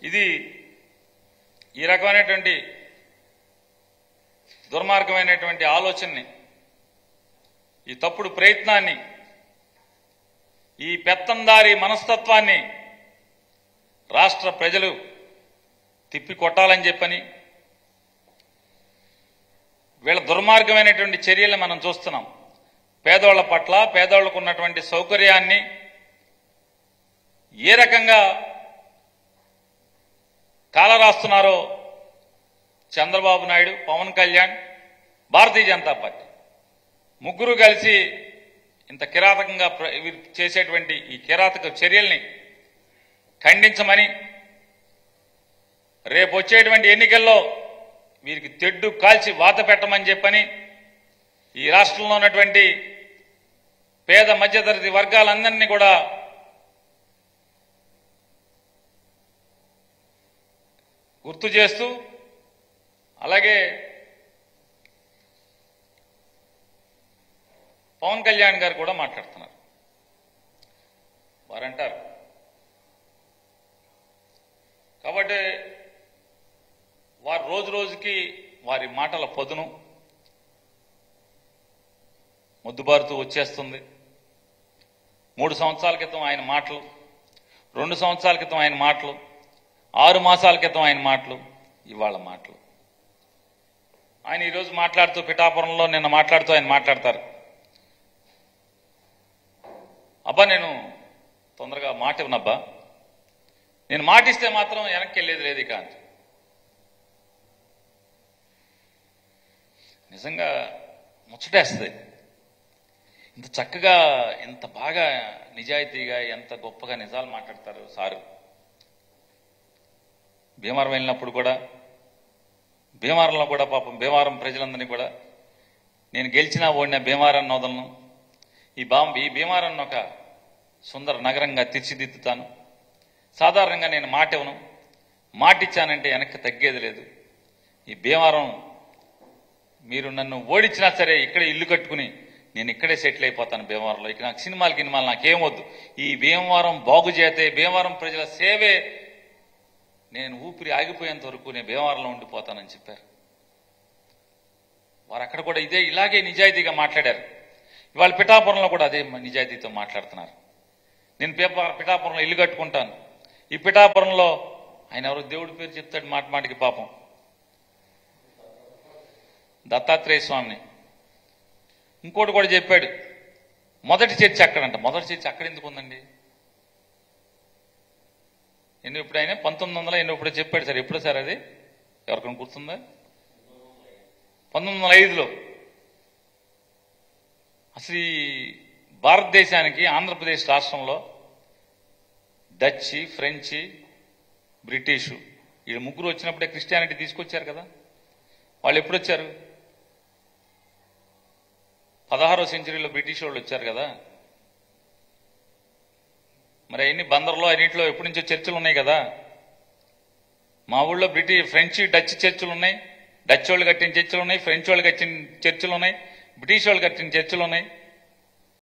ఇది ఈ రకమైనటువంటి దుర్మార్గమైనటువంటి ఆలోచనని, ఈ తప్పుడు ప్రయత్నాన్ని, ఈ పెత్తందారి మనస్తత్వాన్ని రాష్ట్ర ప్రజలు తిప్పి కొట్టాలని చెప్పని వీళ్ళ దుర్మార్గమైనటువంటి చర్యలను మనం చూస్తున్నాం. పేదోళ్ల పట్ల, పేదోళ్లకు ఉన్నటువంటి సౌకర్యాన్ని ఏ రకంగా కాలరాస్తున్నారో చంద్రబాబు నాయుడు, పవన్ కళ్యాణ్, భారతీయ జనతా పార్టీ ముగ్గురు కలిసి ఇంత కిరాతకంగా చేసేటువంటి ఈ కిరాతక చర్యల్ని ఖండించమని, రేపు వచ్చేటువంటి ఎన్నికల్లో వీరికి తెడ్డు కాల్చి వాత పెట్టమని చెప్పని ఈ రాష్ట్రంలో ఉన్నటువంటి పేద మధ్యతరగతి వర్గాలందరినీ కూడా గుర్తు చేస్తూ, అలాగే పవన్ కళ్యాణ్ గారు కూడా మాట్లాడుతున్నారు. వారంటారు కాబట్టి వారు రోజు రోజుకి వారి మాటల పొదును ముద్దుబారుతూ వచ్చేస్తుంది. 3 సంవత్సరాల క్రితం ఆయన మాటలు, 2 సంవత్సరాల క్రితం ఆయన మాటలు, 6 మాసాల క్రితం ఆయన మాటలు, ఇవాళ మాటలు. ఆయన ఈరోజు మాట్లాడుతూ, పిఠాపురంలో నిన్న మాట్లాడుతూ ఆయన మాట్లాడతారు, అబ్బా నేను తొందరగా మాట ఇవ్వనబ్బా, నేను మాటిస్తే మాత్రం వెనక్కి వెళ్ళేది లేదు ఇక. నిజంగా ముచ్చటేస్తుంది. ఇంత చక్కగా, ఇంత బాగా నిజాయితీగా, ఎంత గొప్పగా నిజాలు మాట్లాడతారు సారు. భీమవరం వెళ్ళినప్పుడు కూడా, భీమవరంలో కూడా పాపం భీమవరం ప్రజలందరినీ కూడా నేను గెలిచినా ఓడిన భీమవరాన్ని వదలను, ఈ భీమవరాన్ని ఒక సుందర నగరంగా తీర్చిదిద్దుతాను, సాధారణంగా నేను మాట ఇవ్వను, మాటిచ్చానంటే వెనక్కి తగ్గేది లేదు, ఈ భీమవరం మీరు నన్ను ఓడించినా సరే ఇక్కడే ఇల్లు కట్టుకుని నేను ఇక్కడే సెటిల్ అయిపోతాను భీమవరంలో, ఇక నాకు సినిమాలు నాకేమొద్దు, ఈ భీమవరం బాగు చేస్తే, భీమవరం ప్రజల సేవే నేను ఊపిరి ఆగిపోయేంత వరకు నేను భీమవరంలో ఉండిపోతానని చెప్పారు. వారు అక్కడ కూడా ఇలాగే నిజాయితీగా మాట్లాడారు. ఇవాళ పిఠాపురంలో కూడా అదే నిజాయితీతో మాట్లాడుతున్నారు. నేను పిఠాపురంలో ఇల్లు కట్టుకుంటాను, ఈ పిఠాపురంలో ఆయన ఎవరో దేవుడి పేరు చెప్తాడు మాట మాటికి, పాపం దత్తాత్రేయ స్వామిని. ఇంకోటి కూడా చెప్పాడు, మొదటి చర్చి అక్కడంట. మొదటి చర్చి అక్కడ ఎందుకు ఉందండి? ఎప్పుడు ఆయన 1900 ఎప్పుడు చెప్పాడు సార్, ఎప్పుడు సార్ అది ఎవరికైనా గుర్తుందా? 1905లో. అసలు ఈ భారతదేశానికి ఆంధ్రప్రదేశ్ రాష్ట్రంలో డచ్, ఫ్రెంచ్, బ్రిటిషు వీళ్ళు ముగ్గురు వచ్చినప్పుడే క్రిస్టియానిటీ తీసుకొచ్చారు కదా. వాళ్ళు ఎప్పుడు వచ్చారు? 16వ సెంచరీలో బ్రిటిష్ వాళ్ళు వచ్చారు కదా. మరి అన్ని బందర్లో అన్నింటిలో ఎప్పటి నుంచో చర్చిలు ఉన్నాయి కదా. మా ఊళ్ళో ఫ్రెంచ్, డచ్ చర్చిలు ఉన్నాయి, డచ్ వాళ్ళు కట్టిన చర్చిలు ఉన్నాయి, ఫ్రెంచ్ వాళ్ళు కట్టిన చర్చిలు ఉన్నాయి, బ్రిటిష్ వాళ్ళు కట్టిన చర్చిలు ఉన్నాయి.